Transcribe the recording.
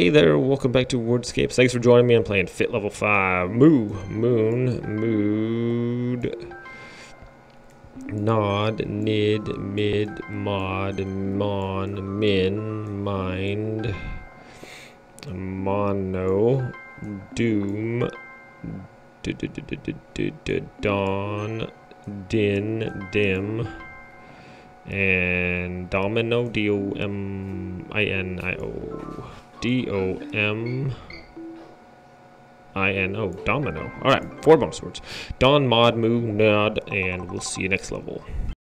Hey there, welcome back to WORDSCAPES. Thanks for joining me. I'm playing Fit Level 5. Moo, moon, mood, nod, nid, mid, mod, mon, min, mind, mono, doom, dawn, din, dim, and domino, D-O-M-I-N-I-O. D-O-M-I-N-O, domino. Alright, 4 bonus words. Dawn, mod, moo, nod, and we'll see you next level.